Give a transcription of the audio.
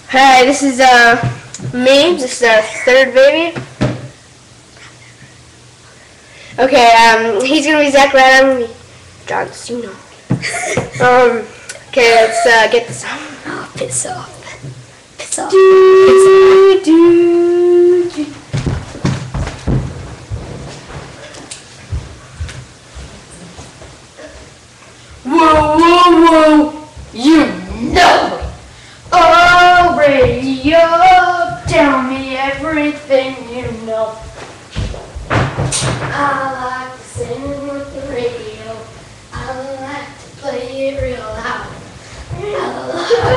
Hi, this is me. This is our third baby. Okay, he's gonna be Zack, right? I'm gonna be John Cena. Okay, let's get this on. Oh, piss off. Piss off. Do, do, do. Whoa, whoa, whoa! You know it! Oh, radio, tell me everything you know. I like to sing with the radio. I like to play it real loud. I